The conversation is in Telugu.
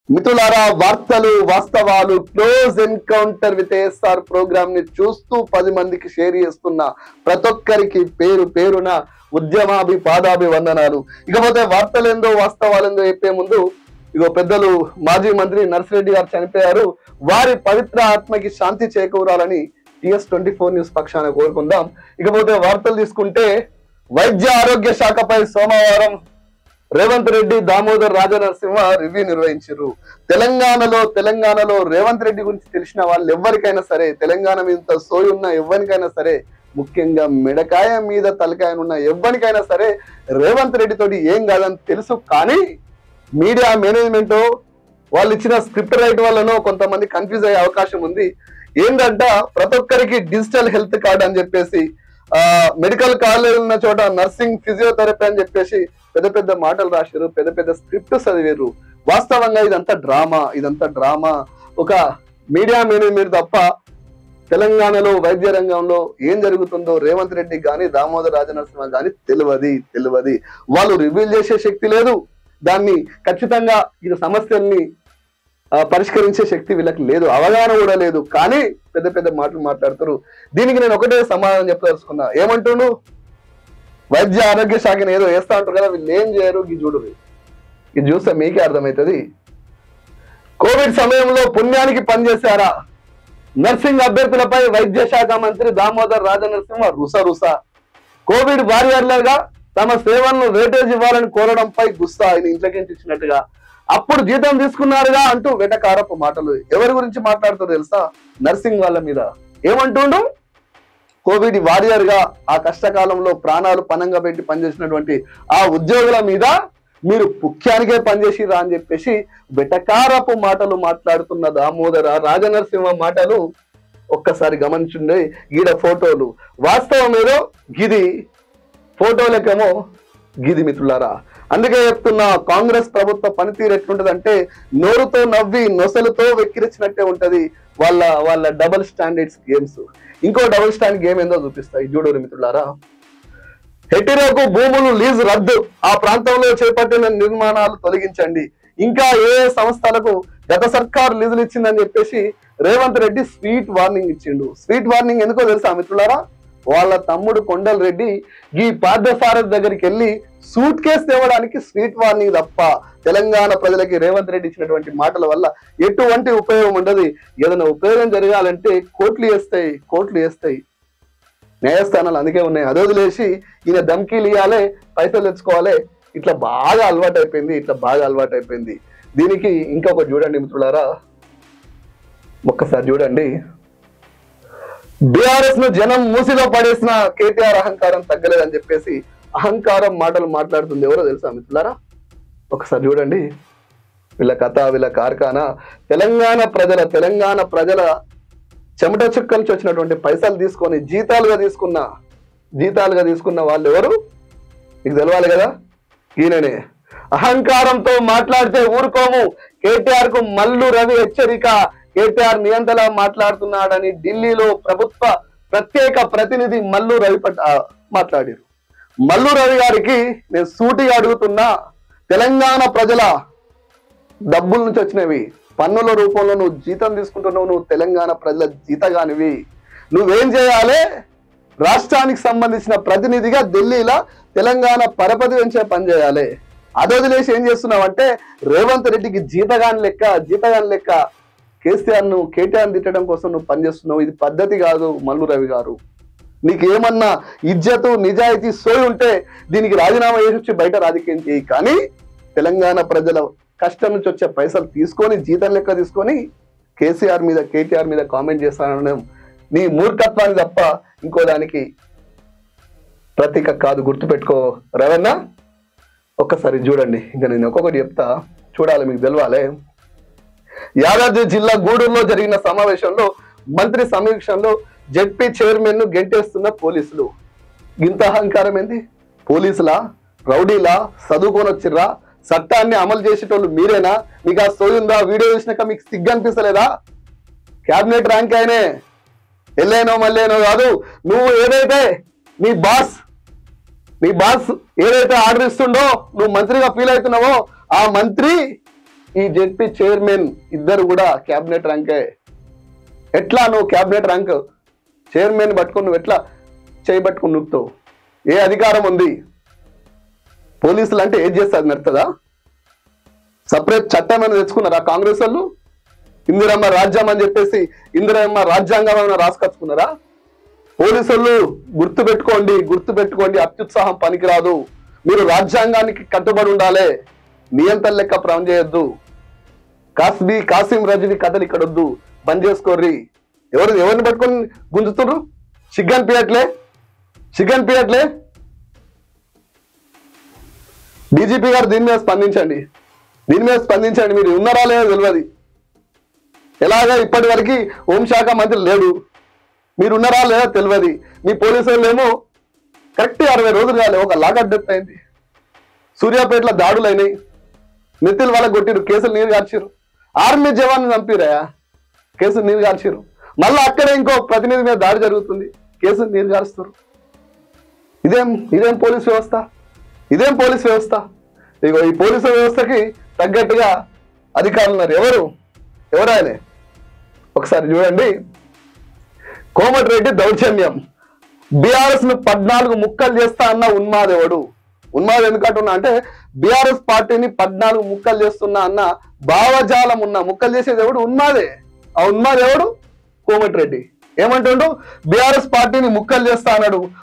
మిత్రులారా, వార్తలు వాస్తవాలు close encounter with ASR program ని చూస్తూ 10 మందికి షేర్ చేస్తున్న ప్రతి ఒక్కరికి పేరు పేరున పాదాభివందనాలు. ఇకపోతే వార్తలేందో వాస్తవాలేందో చెప్పే ముందు పెద్దలు మాజీ మంత్రి నర్సిరెడ్డి గారు చనిపోయారు. వారి పవిత్ర ఆత్మకి శాంతి చేకూరాలని TS24 న్యూస్ పక్షాన కోరుకుందాం. ఇకపోతే వార్తలు తీసుకుంటే, వైద్య ఆరోగ్య శాఖపై సోమవారం రేవంత్ రెడ్డి, దామోదర్ రాజనరసింహ రివ్యూ నిర్వహించారు. తెలంగాణలో రేవంత్ రెడ్డి గురించి తెలిసిన వాళ్ళు ఎవరికైనా సరే, తెలంగాణ మీద సోయి ఉన్న ఎవరికైనా సరే, ముఖ్యంగా మెడకాయ మీద తలకాయ ఉన్న ఎవరికైనా సరే రేవంత్ రెడ్డి తోటి ఏం కాదని తెలుసు. కానీ మీడియా మేనేజ్మెంట్ వాళ్ళు ఇచ్చిన స్క్రిప్ట్ రైట్ వల్లనో కొంతమంది కన్ఫ్యూజ్ అయ్యే అవకాశం ఉంది. ఏంటంట, ప్రతి ఒక్కరికి డిజిటల్ హెల్త్ కార్డ్ అని చెప్పేసి, మెడికల్ కాలేజ్ ఉన్న చోట నర్సింగ్ ఫిజియోథెరపీ అని చెప్పేసి పెద్ద పెద్ద మాటలు రాశారు, పెద్ద పెద్ద స్క్రిప్ట్ చదివారు. వాస్తవంగా ఇదంతా డ్రామా. ఒక మీడియా మేనేజ్మెంట్ తప్ప తెలంగాణలో వైద్య రంగంలో ఏం జరుగుతుందో రేవంత్ రెడ్డి కానీ దామోదర్ రాజనరసింహ కానీ తెలియదు. వాళ్ళు రివీల్ చేసే శక్తి లేదు. దాన్ని ఖచ్చితంగా ఈ సమస్యల్ని పరిష్కరించే శక్తి వీళ్ళకి లేదు, అవగాహన కూడా లేదు. కానీ పెద్ద పెద్ద మాటలు మాట్లాడుతారు. దీనికి నేను ఒకటే సమాధానం చెప్పదలుచుకున్నా. ఏమంటుండు, వైద్య ఆరోగ్య శాఖను ఏదో వేస్తా అంటారు కదా, వీళ్ళు ఏం చేయరు. ఇది చూస్తే మీకే అర్థమవుతుంది. కోవిడ్ సమయంలో పుణ్యానికి పనిచేశారా? నర్సింగ్ అభ్యర్థులపై వైద్య శాఖ మంత్రి దామోదర్ రాజనరసింహ రుస. కోవిడ్ వారియర్లుగా తమ సేవలను వేటేజ్ ఇవ్వాలని కోరడంపై గుస్సా. ఆయన ఇంట్లోకి ఇచ్చినట్టుగా అప్పుడు జీతం తీసుకున్నారుగా అంటూ వెటకారపు మాటలు. ఎవరి గురించి మాట్లాడుతారో తెలుసా? నర్సింగ్ వాళ్ళ మీద. ఏమంటుండు, కోవిడ్ వారియర్ గా ఆ కష్టకాలంలో ప్రాణాలు పనంగా పెట్టి పనిచేసినటువంటి ఆ ఉద్యోగుల మీద మీరు ముఖ్యానికే పనిచేసిరా అని చెప్పేసి వెటకారపు మాటలు మాట్లాడుతున్న దామోదర రాజనరసింహ మాటలు ఒక్కసారి గమనించుండే. గీడ ఫోటోలు వాస్తవం ఏదో గిది, ఫోటోలకేమో గిది. మిత్రులారా, అందుకే చెప్తున్నా, కాంగ్రెస్ ప్రభుత్వ పనితీరు ఎట్లుంటదంటే నోరుతో నవ్వి నొసలుతో వెక్కిరించినట్టే ఉంటది వాళ్ళ డబుల్ స్టాండర్డ్స్ గేమ్స్. ఇంకో డబుల్ స్టాండ్ గేమ్ ఏందో చూపిస్తాయి, చూడరు మిత్రులారా. హెటిరోకు భూములు లీజు రద్దు, ఆ ప్రాంతంలో చేపట్టిన నిర్మాణాలు తొలగించండి, ఇంకా ఏ సంస్థలకు గత సర్కారు లీజులు ఇచ్చిందని చెప్పేసి రేవంత్ రెడ్డి స్వీట్ వార్నింగ్ ఇచ్చిండు. స్వీట్ వార్నింగ్ ఎందుకో తెలుసా మిత్రులారా? వాళ్ళ తమ్ముడు కొండల రెడ్డి ఈ పార్థసారథి దగ్గరికి వెళ్ళి సూట్ కేసు తేవడానికి స్వీట్ వార్నింగ్ తప్ప తెలంగాణ ప్రజలకి రేవంత్ రెడ్డి ఇచ్చినటువంటి మాటల వల్ల ఎటువంటి ఉపయోగం ఉండదు. ఏదైనా ఉపయోగం జరగాలంటే కోర్టులు వేస్తాయి, న్యాయస్థానాలు అందుకే ఉన్నాయి. అది వదిలేసి ఈయన ధమ్కీలు ఇవ్వాలి, పైసలు తెచ్చుకోవాలి, ఇట్లా బాగా అలవాటు అయిపోయింది. దీనికి ఇంకొకటి చూడండి మిత్రులారా, ఒక్కసారి చూడండి. బీఆర్ఎస్ ను జనం మూసిలో పడేసిన కేటీఆర్ అహంకారం తగ్గలేదని చెప్పేసి అహంకారం మాటలు మాట్లాడుతుంది. ఎవరో తెలుసా మిత్రులారా? ఒకసారి చూడండి వీళ్ళ కథ, వీళ్ళ కార్ఖానా. తెలంగాణ ప్రజల చెమట చుక్క నుంచి వచ్చినటువంటి పైసలు తీసుకొని జీతాలుగా తీసుకున్న వాళ్ళు ఎవరు మీకు తెలవాలి కదా. ఈయననే. అహంకారంతో మాట్లాడితే ఊరుకోము, కేటీఆర్ కు మల్లు రవి హెచ్చరిక. కేటీఆర్ నియంతలా మాట్లాడుతున్నాడని ఢిల్లీలో ప్రభుత్వ ప్రత్యేక ప్రతినిధి మల్లు రవి మాట్లాడారు. మల్లు రవి గారికి నేను సూటిగా అడుగుతున్నా, తెలంగాణ ప్రజల డబ్బుల నుంచి వచ్చినవి, పన్నుల రూపంలో నువ్వు జీతం తీసుకుంటున్నావు, నువ్వు తెలంగాణ ప్రజల జీతగానివి. నువ్వేం చేయాలి? రాష్ట్రానికి సంబంధించిన ప్రతినిధిగా ఢిల్లీలో తెలంగాణ పరపతి పెంచే పని చేయాలి. అది వదిలేసి ఏం చేస్తున్నావు అంటే రేవంత్ రెడ్డికి జీతగాని లెక్క కేటీఆర్ తిట్టడం కోసం నువ్వు పనిచేస్తున్నావు. ఇది పద్ధతి కాదు మల్లు రవి గారు. నీకు ఏమన్నా ఇజ్జతు నిజాయితీ సోయి ఉంటే దీనికి రాజీనామా చేసి వచ్చి బయట రాజకీయం చేయి. కానీ తెలంగాణ ప్రజల కష్టం నుంచి వచ్చే పైసలు తీసుకొని జీతం లెక్క తీసుకొని కేటీఆర్ మీద కామెంట్ చేస్తానడం నీ మూర్ఖత్వాన్ని తప్ప ఇంకో దానికి ప్రతీక కాదు. గుర్తుపెట్టుకో రవణ. ఒక్కసారి చూడండి, ఇంకా నేను ఒక్కొక్కటి చెప్తా, చూడాలి, మీకు తెలవాలి. యాదాద్రి జిల్లా గూడూరులో జరిగిన సమావేశంలో మంత్రి సమీక్షంలో జెడ్పీ చైర్మన్ ను గెంటేస్తున్న పోలీసులు. ఇంత అహంకారం ఏంది? పోలీసులా, రౌడీలా, చదువుకొని వచ్చిర్రా? చట్టాన్ని అమలు చేసేటోళ్ళు మీరేనా? మీకు ఆ సోయుందా? వీడియో చూసినాక మీకు సిగ్గు అనిపిస్తలేదా? క్యాబినెట్ ర్యాంక్ అయినే ఎల్లేనో మళ్ళేనో కాదు. నువ్వు ఏదైతే నీ బాస్ ఏదైతే ఆర్డర్ ఇస్తుండో, నువ్వు మంత్రిగా ఫీల్ అవుతున్నావో, ఆ మంత్రి ఈ జెడ్పీ చైర్మన్ ఇద్దరు కూడా క్యాబినెట్ ర్యాంకే. ఎట్లా నువ్వు క్యాబినెట్ ర్యాంక్ చైర్మన్ పట్టుకుని నువ్వు ఎట్లా చేయబట్టుకుని నొక్కుతావు? ఏ అధికారం ఉంది? పోలీసులు అంటే ఏం చేస్తే అది నడుతుందా? సపరేట్ చట్టం అని తెచ్చుకున్నారా కాంగ్రెస్ వాళ్ళు? ఇందిరమ్మ రాజ్యం అని చెప్పేసి ఇందిరమ్మ రాజ్యాంగం ఏమైనా రాసుకొచ్చుకున్నారా? పోలీసులు గుర్తుపెట్టుకోండి, అత్యుత్సాహం పనికిరాదు. మీరు రాజ్యాంగానికి కట్టుబడి ఉండాలి. నియంత్రణ లెక్క ప్రాణం చేయొద్దు. కాసిం రజనీ కథలు ఇక్కడ వద్దు, బంద్ చేసుకోర్రి. ఎవరిని పట్టుకొని గుంజుతున్నారు? సిగ్గన్ పియట్లే. డీజీపీ గారు దీని మీద స్పందించండి. మీరు ఉన్నారా లేదో తెలియదు. ఎలాగా ఇప్పటి వరకు హోంశాఖ మంత్రి లేడు, మీరు ఉన్నారా లేదా తెలియదు. మీ పోలీసులు ఏమో కరెక్ట్ 60 రోజులు కాలే ఒక లాకప్ డెత్ అయింది. సూర్యాపేటలో దాడులు అయినాయి, నెత్తిలు వాళ్ళకి కొట్టిరు, కేసులు నీరు గార్చిరు. ఆర్మీ జవాన్ చంపిరా, కేసులు నీరు గార్చిరు. మళ్ళీ అక్కడే ఇంకో ప్రతినిధి మీద దాడి జరుగుతుంది, కేసులు నీరు గారుస్తారు. ఇదేం పోలీస్ వ్యవస్థ? ఇగో ఈ పోలీసు వ్యవస్థకి తగ్గట్టుగా అధికారులు ఉన్నారు. ఎవరు ఆయన? ఒకసారి చూడండి. కోమటిరెడ్డి దౌర్జన్యం, బీఆర్ఎస్ ను 14 ముక్కలు చేస్తా అన్న ఉన్మాదెవడు? ఉన్మాదం ఎందుకంటున్నా అంటే బీఆర్ఎస్ పార్టీని 14 ముక్కలు చేస్తున్నా అన్న భావజాలం ఉన్న ముక్కలు చేసేది ఎవడు? ఉన్మాదే. ఆ ఉన్మాదెవడు? కోమటిరెడ్డి. ఏమంటుండు? బీఆర్ఎస్ పార్టీని ముక్కలు చేస్తా అన్నాడు.